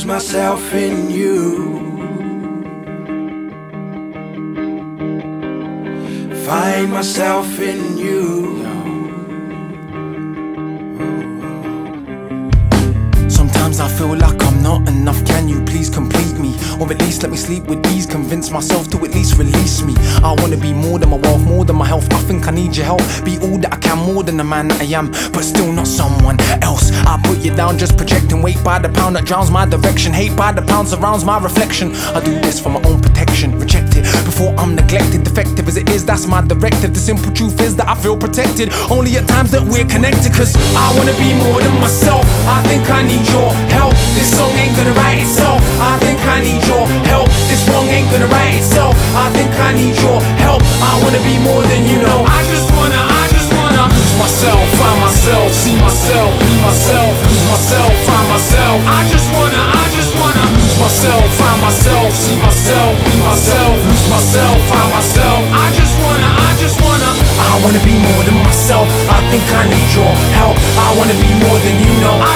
myself in you. Find myself in you. Sometimes I feel like I'm not enough. Can you please complete me? Or at least let me sleep with ease. Convince myself to at least release me. I wanna be more than my wealth, more than my health. I think I need your help. Be all that I can, more than the man that I am, but still not someone else. I put you down, just projecting weight by the pound that drowns my direction. Hate by the pound surrounds my reflection. I do this for my own protection. Reject it before I'm neglected. Defective as it is, that's my directive. The simple truth is that I feel protected only at times that we're connected. Cause I wanna be more than myself. I think I need your help. This song ain't gonna write itself. I think I need your help. This wrong ain't gonna write itself. I think I need your help. I wanna be more than you know. I just wanna lose myself, find myself, see myself, be myself, lose myself, find myself. I just wanna lose myself, find myself, see myself, be myself, lose myself, find myself. I just wanna be more than myself. I think I need your help. I wanna be more than you know. I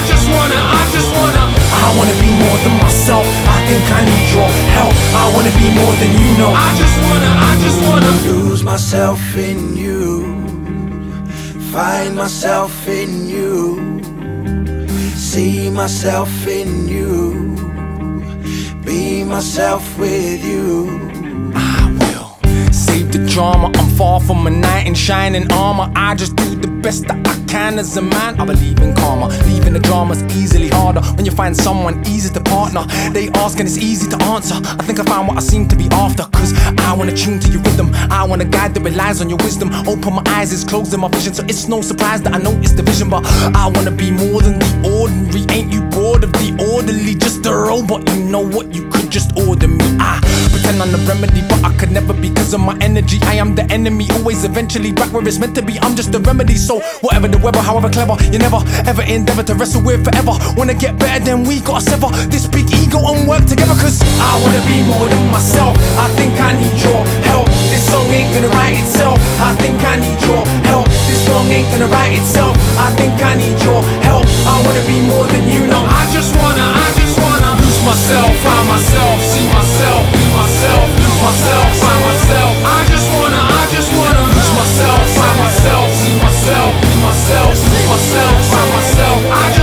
wanna be more than myself. I think I need your help. I wanna be more than you know. I just wanna lose myself in you. Find myself in you. See myself in you. Be myself with you. I will save the drama. I'm far from a knight in shining armor. I just do the best that I can as a man. I believe in karma. Leaving the drama's easily harder when you find someone easy to partner. They ask and it's easy to answer. I think I found what I seem to be after. Cause I wanna tune to your rhythm. I want a guide that relies on your wisdom. Open my eyes, it's closing my vision. So it's no surprise that I notice the vision. But I wanna be more than the ordinary. Ain't you bored of the orderly? Just a robot, you know what? You could just order me. I pretend I'm the remedy, but I could never be cause of my energy. I am the enemy, always eventually back where it's meant to be. I'm just the remedy. So whatever the weather, however clever, you never ever endeavor to wrestle with forever. Wanna get better, then we gotta sever this big ego and work together. Cause I wanna be more than myself. I think I need your help. This song ain't gonna write itself. I think I need your help. This song ain't gonna write itself. I think I need your help. I wanna be more than you know. I just wanna lose myself, find myself, see myself, be myself, lose myself, find myself. I just wanna lose myself, find myself, see myself, be myself, lose myself, find myself.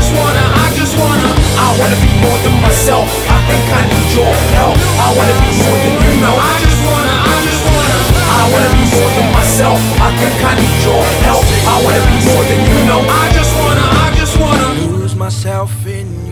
I wanna be more than myself. I think I need your help. I wanna be more than you know. I wanna be more than myself. I think I need your help. I wanna be more than you know. I just wanna lose myself in you.